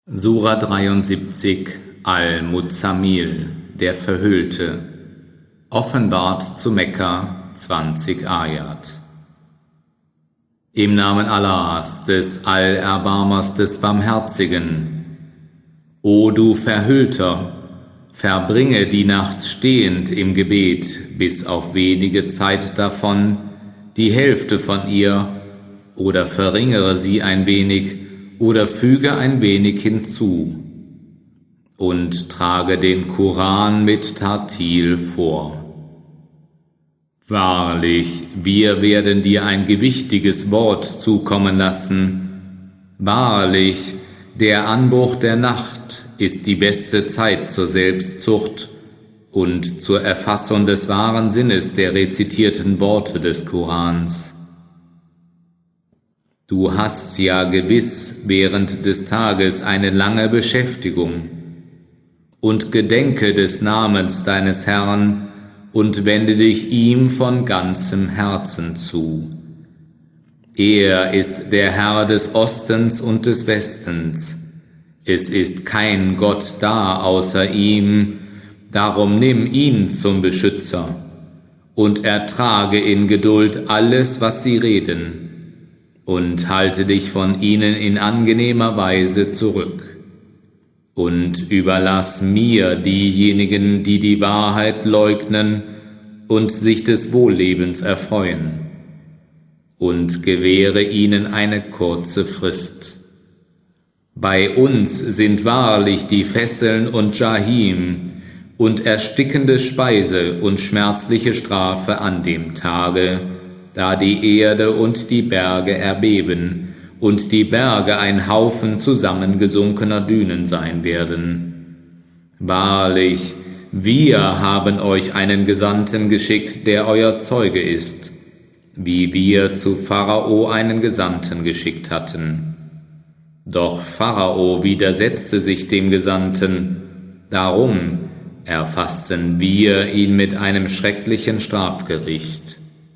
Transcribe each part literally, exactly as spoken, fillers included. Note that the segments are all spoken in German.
Sura dreiundsiebzig Al-Muzammil, der Verhüllte, offenbart zu Mekka, zwanzig Ayat. Im Namen Allahs, des Allerbarmers, des Barmherzigen. O du Verhüllter, verbringe die Nacht stehend im Gebet, bis auf wenige Zeit davon, die Hälfte von ihr, oder verringere sie ein wenig, oder füge ein wenig hinzu, und trage den Koran mit Tartil vor. Wahrlich, wir werden dir ein gewichtiges Wort zukommen lassen. Wahrlich, der Anbruch der Nacht ist die beste Zeit zur Selbstzucht und zur Erfassung des wahren Sinnes der rezitierten Worte des Korans. Du hast ja gewiss während des Tages eine lange Beschäftigung, und gedenke des Namens deines Herrn und wende dich ihm von ganzem Herzen zu. Er ist der Herr des Ostens und des Westens. Es ist kein Gott da außer ihm, darum nimm ihn zum Beschützer und ertrage in Geduld alles, was sie reden, und halte dich von ihnen in angenehmer Weise zurück. Und überlass mir diejenigen, die die Wahrheit leugnen und sich des Wohllebens erfreuen, und gewähre ihnen eine kurze Frist. Bei uns sind wahrlich die Fesseln und Jahim und erstickende Speise und schmerzliche Strafe an dem Tage, da die Erde und die Berge erbeben und die Berge ein Haufen zusammengesunkener Dünen sein werden. Wahrlich, wir haben euch einen Gesandten geschickt, der euer Zeuge ist, wie wir zu Pharao einen Gesandten geschickt hatten. Doch Pharao widersetzte sich dem Gesandten, darum erfassten wir ihn mit einem schrecklichen Strafgericht.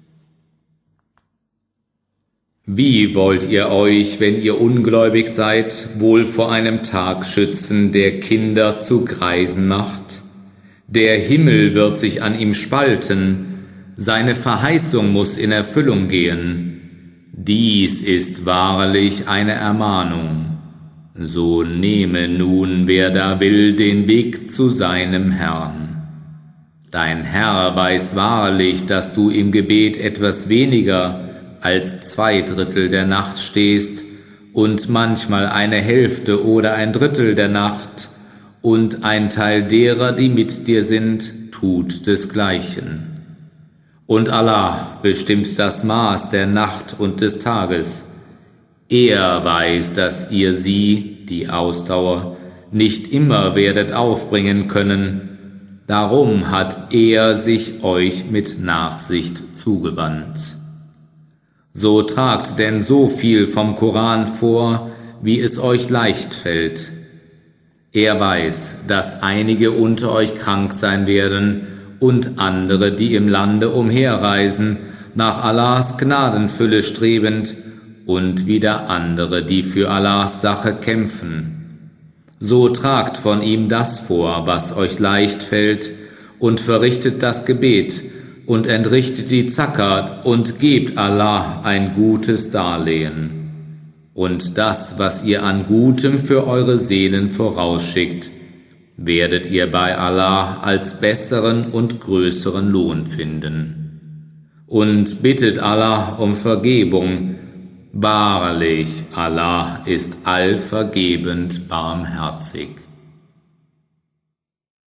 Wie wollt ihr euch, wenn ihr ungläubig seid, wohl vor einem Tag schützen, der Kinder zu Greisen macht? Der Himmel wird sich an ihm spalten, seine Verheißung muss in Erfüllung gehen. Dies ist wahrlich eine Ermahnung. So nehme nun, wer da will, den Weg zu seinem Herrn. Dein Herr weiß wahrlich, dass du im Gebet etwas weniger als zwei Drittel der Nacht stehst und manchmal eine Hälfte oder ein Drittel der Nacht, und ein Teil derer, die mit dir sind, tut desgleichen. Und Allah bestimmt das Maß der Nacht und des Tages. Er weiß, dass ihr sie, die Ausdauer, nicht immer werdet aufbringen können. Darum hat er sich euch mit Nachsicht zugewandt. So tragt denn so viel vom Koran vor, wie es euch leicht fällt. Er weiß, dass einige unter euch krank sein werden und andere, die im Lande umherreisen, nach Allahs Gnadenfülle strebend, und wieder andere, die für Allahs Sache kämpfen. So tragt von ihm das vor, was euch leicht fällt, und verrichtet das Gebet, und entrichtet die Zakat und gebt Allah ein gutes Darlehen. Und das, was ihr an Gutem für eure Seelen vorausschickt, werdet ihr bei Allah als besseren und größeren Lohn finden. Und bittet Allah um Vergebung. Wahrlich, Allah ist allvergebend barmherzig.